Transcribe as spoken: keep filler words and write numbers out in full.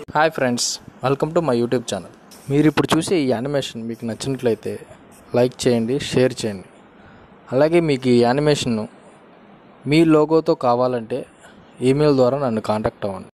Hi friends, welcome to my YouTube channel. మీరు ఇప్పుడు చూసే ఈ యానిమేషన్ మీకు నచ్చినట్లయితే లైక్ చేయండి, షేర్ చేయండి. అలాగే మీకు ఈ యానిమేషన్ను మీ లోగోతో కావాలంటే ఈమెయిల్ ద్వారా నన్ను కాంటాక్ట్ అవ్వండి.